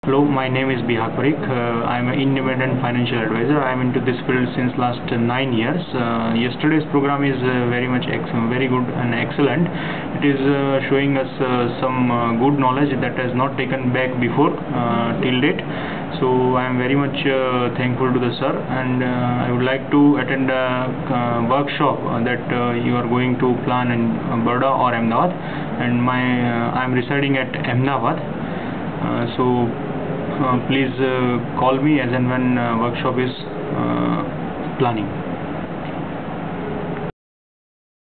Hello, my name is Bihag. I am an independent financial advisor. I am into this field since last 9 years. Yesterday's program is very good and excellent. It is showing us some good knowledge that has not taken back before till date. So I am very much thankful to the sir, and I would like to attend a workshop that you are going to plan in Baroda or Ahmedabad, and I am residing at Ahmedabad. Please call me as and when workshop is planning.